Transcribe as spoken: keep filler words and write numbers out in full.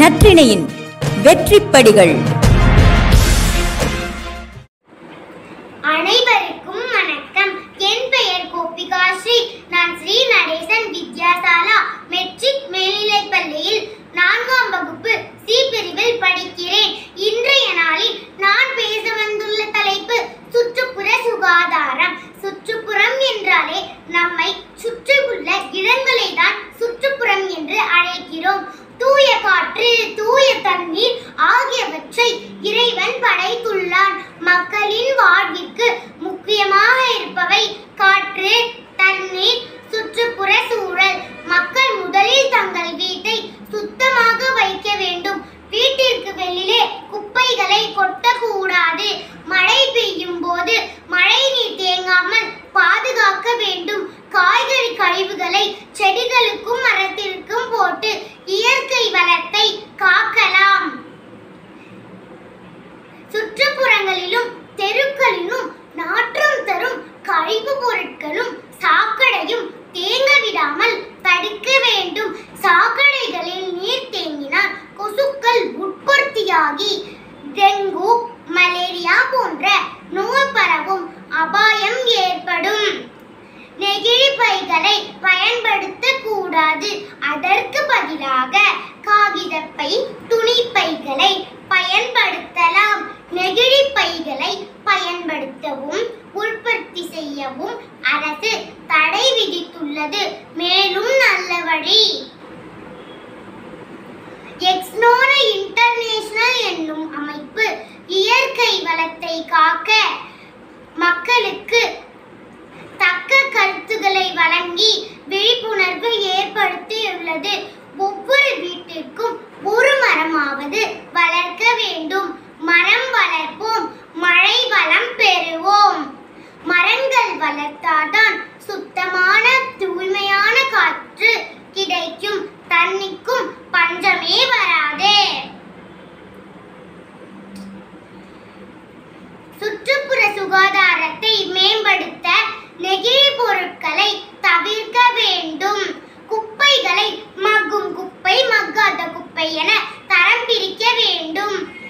நற்றிணையின் வெற்றிப்படிகள். அனைவருக்கும் வணக்கம். என் பெயர் கோபிகா ஸ்ரீ. நான் ஸ்ரீ நடேசன் வித்யாசாலா மெட்ரிக் மேல்நிலைப் பள்ளியில் நான்காம் வகுப்பு சி பிரிவில் படிக்கிறேன். இன்றைய நாளில் நான் பேச வந்துள்ள தலைப்பு சுற்றுப்புற சுகாதாரம். சுற்றுப்புறம் என்றாலே நம்மை சுற்றியுள்ள இடங்களை தான் சுற்றுப்புறம் என்று அழைக்கிறோம். தூய காற்று, தூய தண்ணீர் ஆகியவற்றை இறைவன் படைத்துள்ளான். மக்களின் வாழ்விற்கு முக்கியமாக இருப்பவை காற்று, தண்ணீர், சுற்றுப்புற சூழல். மக்கள் முதலில் தங்கள் வீட்டை சுத்தமாக வைக்க வேண்டும். வீட்டிற்கு வெளியிலே குப்பைகளை கொட்டக்கூடாது. மழை பெய்யும் போது மழை நீர் தேங்காமல் பாதுகாக்க வேண்டும். காய்கறி கழிவுகளை செடிகளுக்கும் மரத்திற்கும் போட்டு இயற்கை வளத்தை காக்கலாம். சுற்றுப்புறங்களிலும் தெருக்களிலும் நாற்றம் தரும் கழிவு பொருட்களும் சாக்கடையும் தேங்க விடாமல் தடுக்க வேண்டும். சாக்கடைகளில் நீர் தேங்கினால் கொசுக்கள் உற்பத்தியாகி டெங்கு, மலேரியா போன்ற நோய் பரவும் அபாயம் ஏற்படும். நெகிழி பைகளை பயன்படுத்த கூடாது. அதற்கு பதிலாக காகிதப்பை, துணி பைகளை பயன்படுத்தலாம். நெகிழி பைகளை பயன்படுத்தவும் உற்பத்தி செய்யவும் அரசு தடை விதித்துள்ளது. மேலும் நல்ல வழி. எக்ஸ்னோரா இன்டர்நேஷனல் என்னும் அமைப்பு இயற்கை வளத்தை காக்க மக்களுக்கு தக்க கருத்துக்களை வழங்கி விழிப்புணர்வு ஏற்படுத்தியுள்ளது. ஒவ்வொரு வீட்டிற்கும் ஒரு மரமாவது வளர்க்க வேண்டும். மரம் வளர்ப்போம், மழை வளம் பெறுவோம். மரங்கள் வளர்த்தால்தான் சுத்தமான தூய்மையான காற்று கிடைக்கும். தண்ணிக்கும் பஞ்சமே வராது. சுற்றுப்புற சுகாதாரத்தை மேம்படுத்த நெகிழி பொருட்களை தவிர்க்க வேண்டும். குப்பைகளை மக்கும் குப்பை, மக்காத குப்பை என தரம் பிரிக்க வேண்டும்.